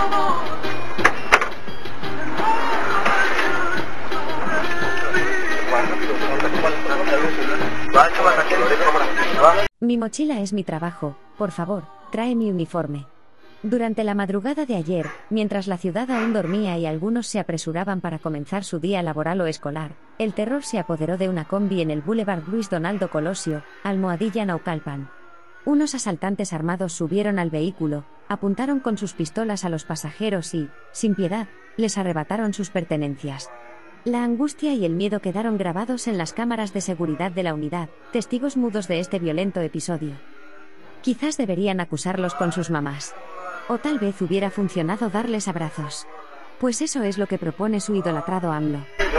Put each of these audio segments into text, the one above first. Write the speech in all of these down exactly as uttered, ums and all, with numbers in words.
Mi mochila es mi trabajo, por favor, trae mi uniforme. Durante la madrugada de ayer, mientras la ciudad aún dormía y algunos se apresuraban para comenzar su día laboral o escolar, el terror se apoderó de una combi en el Boulevard Luis Donaldo Colosio, Almohadilla Naucalpan. Unos asaltantes armados subieron al vehículo, apuntaron con sus pistolas a los pasajeros y, sin piedad, les arrebataron sus pertenencias. La angustia y el miedo quedaron grabados en las cámaras de seguridad de la unidad, testigos mudos de este violento episodio. Quizás deberían acusarlos con sus mamás. O tal vez hubiera funcionado darles abrazos. Pues eso es lo que propone su idolatrado AMLO.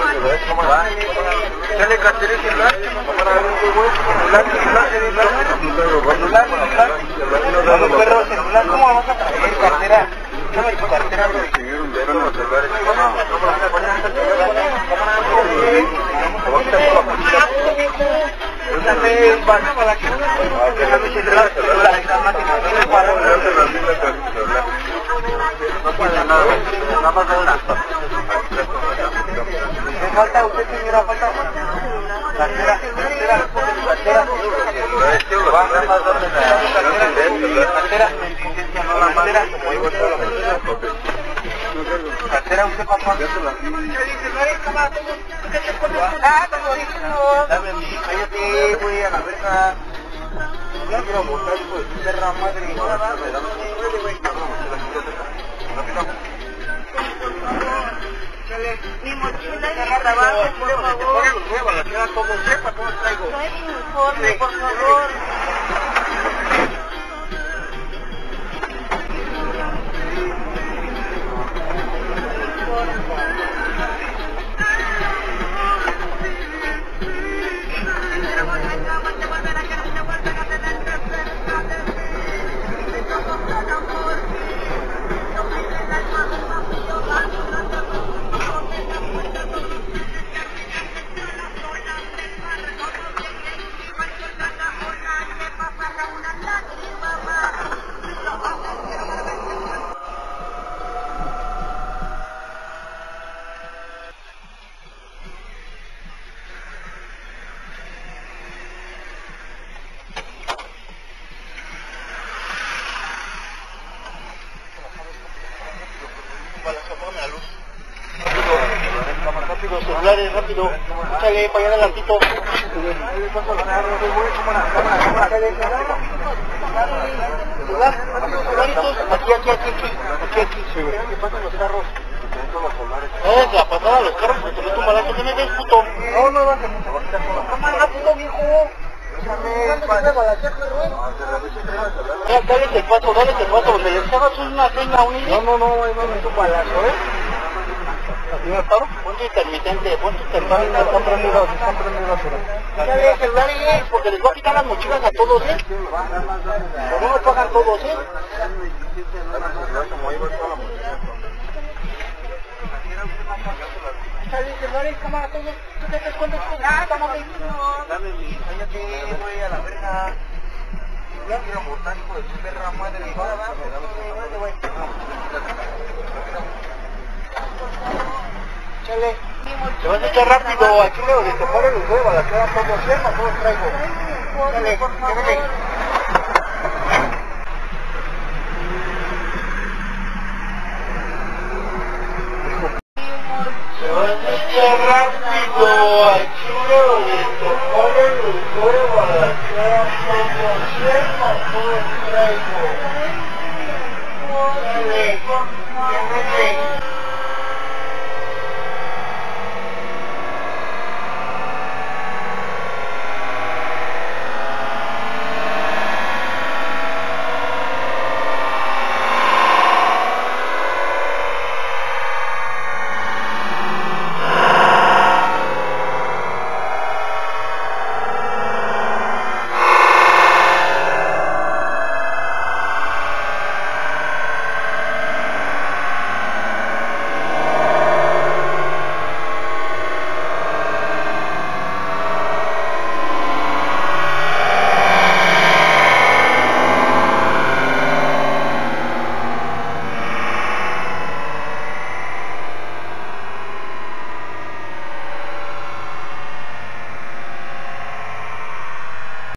No pasa nada, nada más una. ¿Me falta usted, señora? ¿Falta? Cartera, cartera, cartera. Cartera, cartera, usted, papá. Dame mi hija, yo te voy a la verga. Ya quiero botar, hijo de tu perra madre. Mi mochila y mi trabajo, por favor. La queda como sepa, ¿cómo traigo? Trae mi uniforme, por favor. Rápido, celulares, rápido. Échale para allá adelantito. Aquí, aquí, aquí, aquí. Aquí, aquí. ¿Qué pasa los carros? Eh, la pasada los carros porque no tumba la. ¿Qué me ves, puto? No, no, no. Cámara, puto viejo. Dale el paso, dale el paso. ¿Le echabas una cena a un niño? No, no, no, no, no, es un balazo, ¿eh? Ponte intermitente, ponte intermitente. Están prendidos, están prendidos. Dale el celular, porque les voy a quitar las mochilas a todos, ¿eh? Por no pagan todos, ¿eh? Dale el celular, cámara, todos. ¿Tú te das cuenta? Ah, estamos ahí. Dame mi hija, ya te voy a la verga. Ya quiero botar, hijo de tu perra madre. Chale. Te vas a echar rápido, aquí leo de te ponen los huevos, la queda todo sepa, todo traigo. Chale, chale. Te vas a echar rápido, aquí leo de te ponen los huevos, la queda todo sepa, todo traigo. Chale, chale.